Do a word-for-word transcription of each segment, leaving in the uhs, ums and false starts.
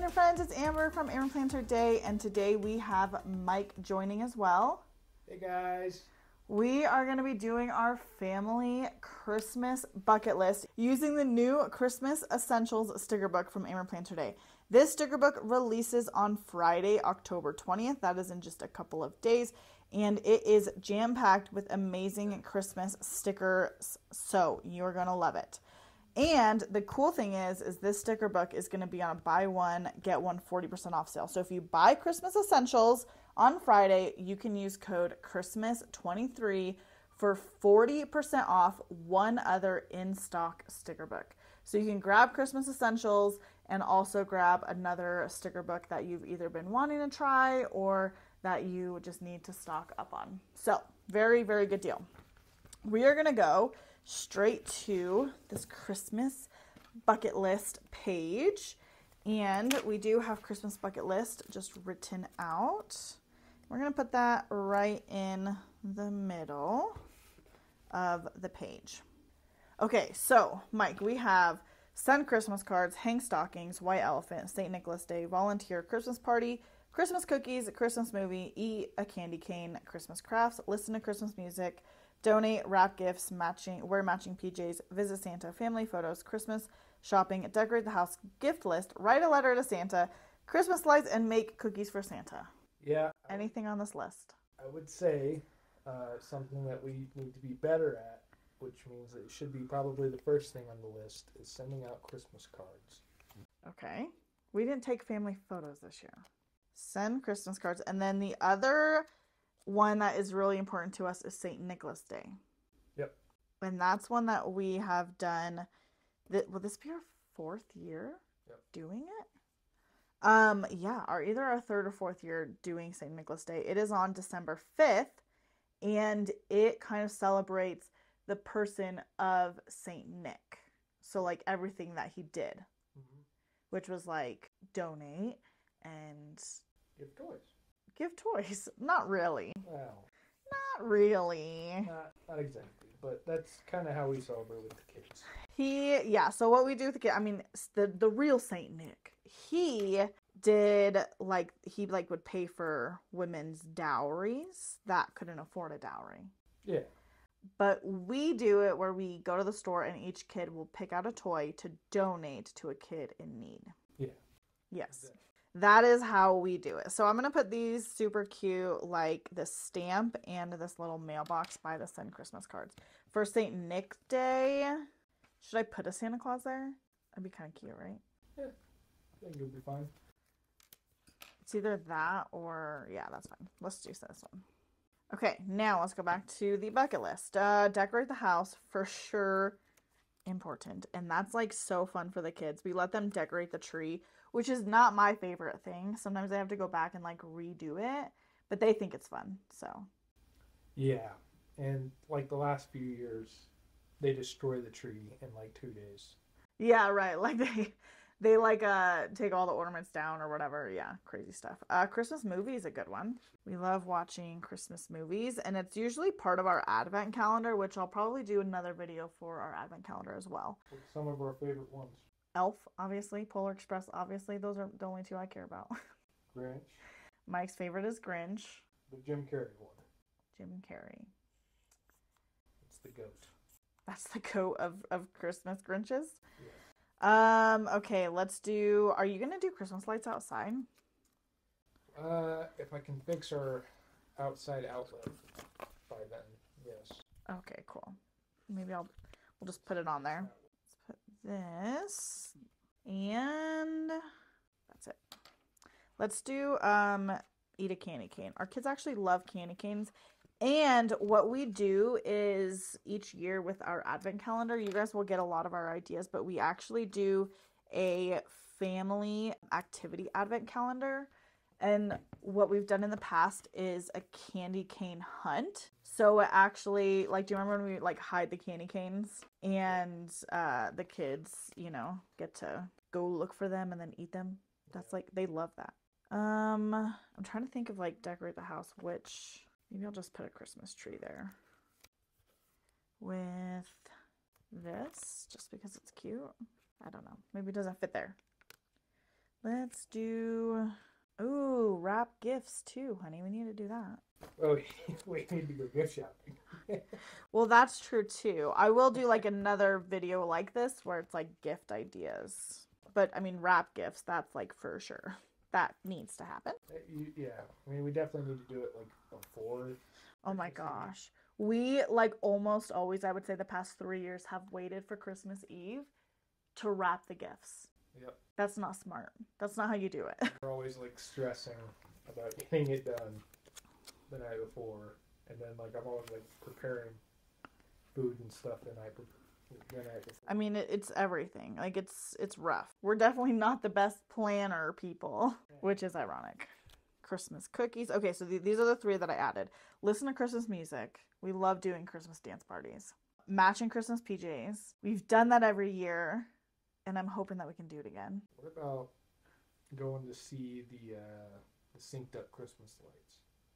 morning, friends. It's Amber from Amber Plans Her Day, and today we have Mike joining as well. Hey guys. We are going to be doing our family Christmas bucket list using the new Christmas Essentials sticker book from Amber Plans Her Day. This sticker book releases on Friday, October twentieth. That is in just a couple of days, and it is jam-packed with amazing Christmas stickers, so you're going to love it. And the cool thing is, is this sticker book is going to be on a buy one, get one forty percent off sale. So if you buy Christmas Essentials on Friday, you can use code Christmas twenty-three for forty percent off one other in-stock sticker book. So you can grab Christmas Essentials and also grab another sticker book that you've either been wanting to try or that you just need to stock up on. So very, very good deal. We are going to go straight to this Christmas bucket list page, and we do have Christmas bucket list just written out. We're going to put that right in the middle of the page. Okay, so Mike, we have send Christmas cards, hang stockings, white elephant, Saint Nicholas Day, volunteer, Christmas party, Christmas cookies, Christmas movie, eat a candy cane, Christmas crafts, listen to Christmas music, donate, wrap gifts, matching, wear matching P Js, visit Santa, family photos, Christmas shopping, decorate the house, gift list, write a letter to Santa, Christmas lights, and make cookies for Santa. Yeah. Anything on this list? I would say uh, something that we need to be better at, which means that it should be probably the first thing on the list, is sending out Christmas cards. Okay. We didn't take family photos this year. Send Christmas cards. And then the other one that is really important to us is Saint Nicholas Day. Yep. And that's one that we have done. That, will this be our fourth year yep. doing it? Um, yeah, our either our third or fourth year doing Saint Nicholas Day. It is on December fifth, and it kind of celebrates the person of Saint Nick. So like everything that he did, mm-hmm. which was like donate and give toys. Give toys. Not really. Well, not really. Not, not exactly, but that's kind of how we celebrate with the kids. He, yeah, so what we do with the kid, I mean, the, the real Saint Nick, he did, like, he, like, would pay for women's dowries that couldn't afford a dowry. Yeah. But we do it where we go to the store and each kid will pick out a toy to donate to a kid in need. Yeah. Yes. Exactly. That is how we do it. So I'm going to put these super cute, like this stamp and this little mailbox by the Send Christmas cards. For Saint Nick Day, should I put a Santa Claus there? That'd be kind of cute, right? Yeah. I think it'll be fine. It's either that or, yeah, that's fine. Let's do this one. Okay, now let's go back to the bucket list. Uh, decorate the house, for sure, important. And that's like so fun for the kids. We let them decorate the tree, which is not my favorite thing. Sometimes I have to go back and like redo it, but they think it's fun, so. Yeah, and like the last few years, they destroy the tree in like two days. Yeah, right. Like they, they like uh take all the ornaments down or whatever. Yeah, crazy stuff. Uh, Christmas movie is a good one. We love watching Christmas movies, and it's usually part of our Advent calendar, which I'll probably do another video for our Advent calendar as well. What's some of our favorite ones? Elf, obviously. Polar Express, obviously. Those are the only two I care about. Grinch. Mike's favorite is Grinch. The Jim Carrey one. Jim Carrey. It's the goat. That's the goat of, of Christmas Grinches? Yeah. Um, okay, let's do... Are you going to do Christmas lights outside? Uh, if I can fix our outside outlet by then, yes. Okay, cool. Maybe I'll... We'll just put it on there. This and that's it. Let's do um eat a candy cane. Our kids actually love candy canes, and what we do is each year with our Advent calendar, you guys will get a lot of our ideas, but we actually do a family activity Advent calendar. And what we've done in the past is a candy cane hunt. So it actually, like, do you remember when we, like, hide the candy canes? And uh, the kids, you know, get to go look for them and then eat them. That's, like, they love that. Um, I'm trying to think of, like, decorate the house, which, maybe I'll just put a Christmas tree there. With this, just because it's cute. I don't know. Maybe it doesn't fit there. Let's do, ooh, wrap gifts too, honey. We need to do that. Oh, we need to go gift shopping. Well, that's true too. I will do like another video like this where it's like gift ideas. But I mean, wrap gifts, that's like for sure. That needs to happen. Uh, you, yeah, I mean, we definitely need to do it like before. Oh my Christmas Eve. gosh. We like almost always, I would say the past three years, have waited for Christmas Eve to wrap the gifts. Yep. That's not smart. That's not how you do it. We're always like stressing about getting it done the night before, and then like I'm always like preparing food and stuff the night, the night before. I mean, it, it's everything. Like it's it's rough. We're definitely not the best planner people, which is ironic. Christmas cookies. Okay, so th- these are the three that I added. Listen to Christmas music. We love doing Christmas dance parties. Matching Christmas P Js. We've done that every year, and I'm hoping that we can do it again. What about going to see the uh, the synced up Christmas lights?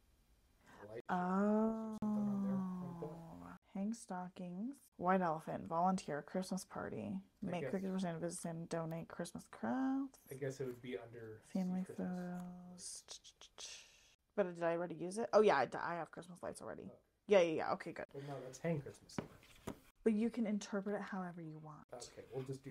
Light Oh. something on there like that? Hang stockings. White elephant. Volunteer. Christmas party. I Make guess- cookies for Santa. Visit and donate Christmas crafts. I guess it would be under Family Christmas. photos. But did I already use it? Oh yeah, I, d- I have Christmas lights already. Yeah, yeah, yeah. Okay, good. Well, no, that's hang Christmas lights. But you can interpret it however you want. Okay, we'll just do.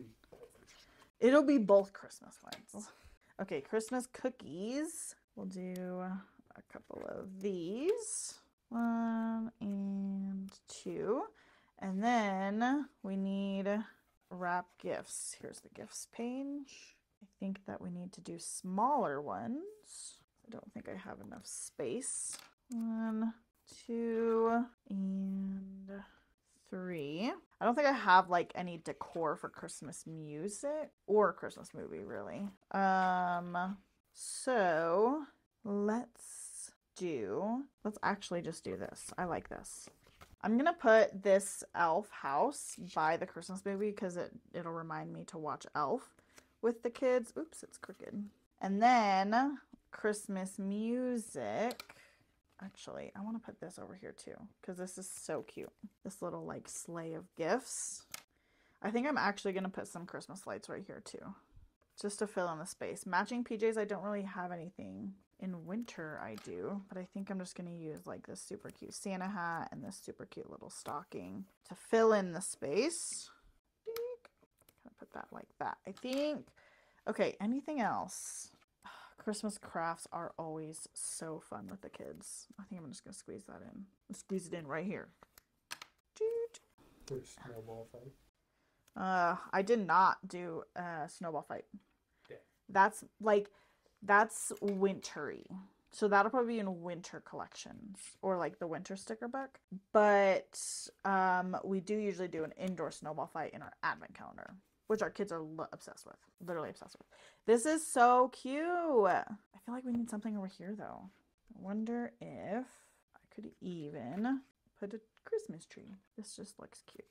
It'll be both Christmas lights. Okay, Christmas cookies. We'll do a couple of these. One and two. And then we need wrap gifts. Here's the gifts page. I think that we need to do smaller ones. I don't think I have enough space. One, two, and three. I don't think I have like any decor for Christmas music or Christmas movie really. Um, so let's do, let's actually just do this. I like this. I'm gonna put this Elf house by the Christmas movie because it, it'll remind me to watch Elf with the kids. Oops, it's crooked. And then Christmas music. Actually, I want to put this over here too because this is so cute. This little like sleigh of gifts. I think I'm actually going to put some Christmas lights right here too, just to fill in the space. Matching P Js, I don't really have anything. In winter I do, but I think I'm just going to use like this super cute Santa hat and this super cute little stocking to fill in the space. Kind of put that like that, I think. Okay, anything else? Christmas crafts are always so fun with the kids. I think I'm just going to squeeze that in. Let's squeeze it in right here. For a snowball fight. Uh, I did not do a snowball fight. Yeah. That's like, that's wintry. So that'll probably be in winter collections or like the winter sticker book. But um, we do usually do an indoor snowball fight in our advent calendar, which our kids are lo- obsessed with. Literally obsessed with. This is so cute. I feel like we need something over here though. I wonder if I could even put a Christmas tree. This just looks cute.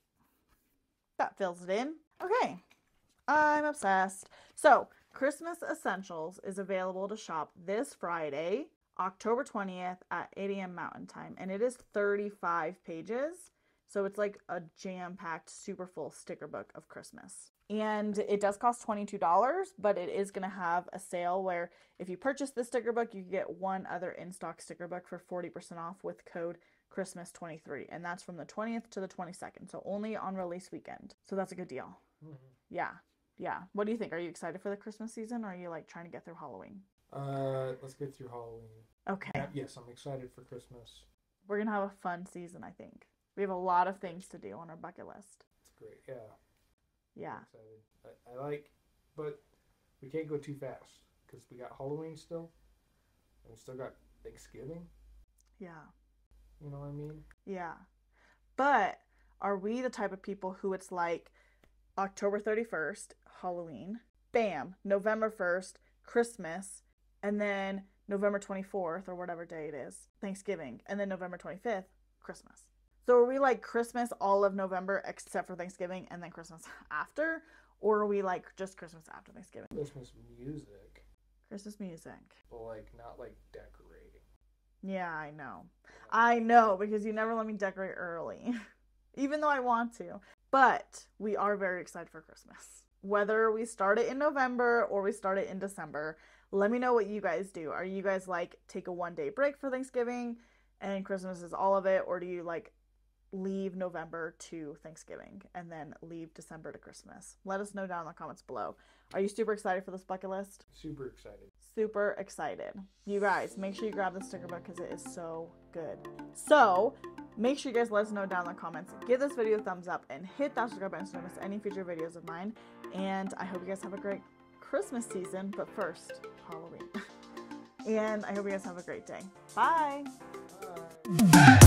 That fills it in. Okay. I'm obsessed. So, Christmas Essentials is available to shop this Friday, October twentieth at eight a.m. Mountain Time. And it is thirty-five pages. So it's like a jam-packed, super full sticker book of Christmas. And it does cost twenty-two dollars, but it is going to have a sale where if you purchase the sticker book, you get one other in-stock sticker book for forty percent off with code Christmas twenty-three. And that's from the twentieth to the twenty-second. So only on release weekend. So that's a good deal. Mm-hmm. Yeah. Yeah. What do you think? Are you excited for the Christmas season or are you like trying to get through Halloween? Uh, let's get through Halloween. Okay. Yeah, yes, I'm excited for Christmas. We're going to have a fun season, I think. We have a lot of things to do on our bucket list. It's great. Yeah. Yeah. I'm excited. I, I like, but we can't go too fast because we got Halloween still, and we still got Thanksgiving. Yeah. You know what I mean? Yeah. But are we the type of people who it's like October thirty-first, Halloween, bam, November first, Christmas, and then November twenty-fourth or whatever day it is, Thanksgiving, and then November twenty-fifth, Christmas. So are we like Christmas all of November except for Thanksgiving and then Christmas after? Or are we like just Christmas after Thanksgiving? Christmas music, Christmas music. but like not like decorating. Yeah, I know. I know because you never let me decorate early, even though I want to. But we are very excited for Christmas. whether we start it in November or we start it in December. Let me know what you guys do. Are you guys like take a one day break for Thanksgiving and Christmas is all of it? Or do you like leave November to Thanksgiving and then leave December to Christmas? Let us know down in the comments below. Are you super excited for this bucket list? Super excited. Super excited. You guys, make sure you grab the sticker book because it is so good. So, make sure you guys let us know down in the comments. Give this video a thumbs up and hit that subscribe button so you don't miss any future videos of mine. And I hope you guys have a great Christmas season, but first, Halloween. And I hope you guys have a great day. Bye! Bye.